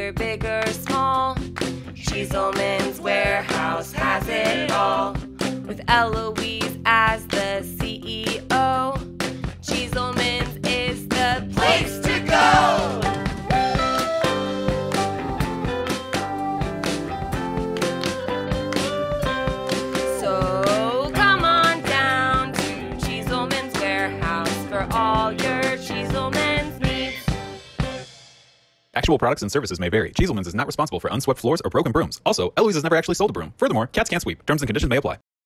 whether big or small. Cheesleman's warehouse has it all. With Eloise as the CEO, Cheesleman's is the place to go. So come on down to Cheesleman's warehouse for all your Cheesleman's needs. Actual products and services may vary. Cheesleman's is not responsible for unswept floors or broken brooms. Also, Eloise has never actually sold a broom. Furthermore, cats can't sweep. Terms and conditions may apply.